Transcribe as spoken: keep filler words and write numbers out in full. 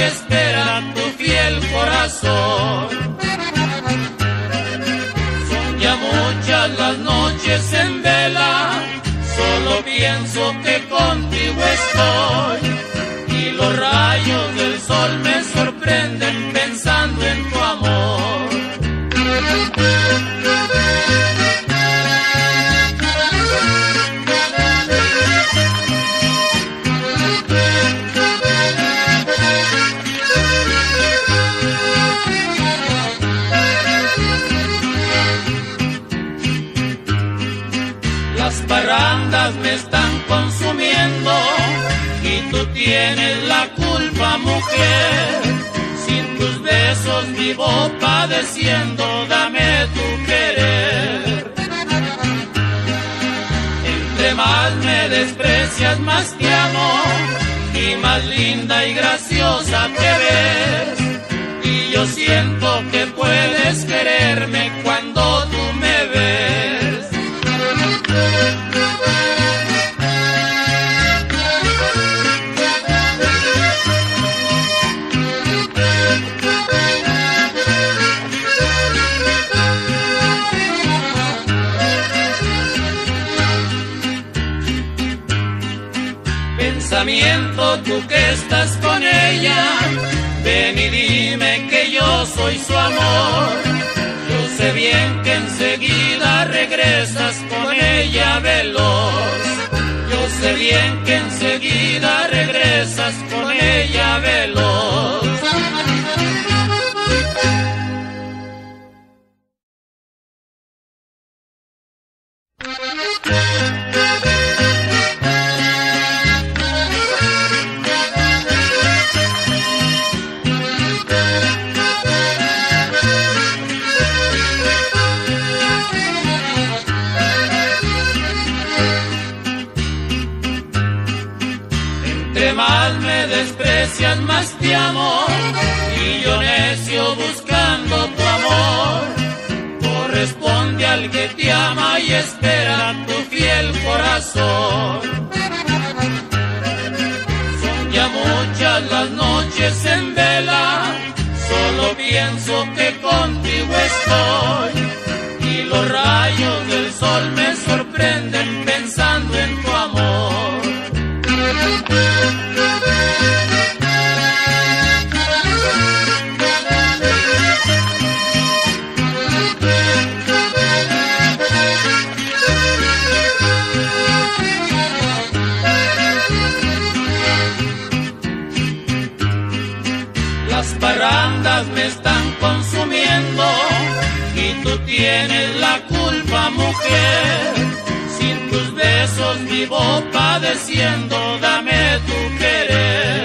espera tu fiel corazón. Son ya muchas las noches en vela, solo pienso que contigo estoy, y los rayos del sol me sorprenden pensando en tu amor. Las parrandas me están consumiendo y tú tienes la culpa, mujer. Sin tus besos vivo padeciendo, dame tu querer. Entre más me desprecias, más te amo, y más linda y graciosa te ves. Y yo siento que puedes quererme cuando tú me ves. Pensamiento, tú que estás con ella, ven y dime que yo soy su amor. Yo sé bien que enseguida regresas con ella veloz. Yo sé bien que enseguida regresas con ella veloz. Entre más me desprecias, más te amo, y yo necio buscando tu amor. Corresponde al que te ama y espera tu fiel corazón. Son ya muchas las noches en vela, solo pienso que contigo estoy, y los rayos del sol me sorprenden pensando en tu amor. Las parrandas me están consumiendo y tú tienes la culpa, mujer. Sin tus besos vivo padeciendo, dame tu querer.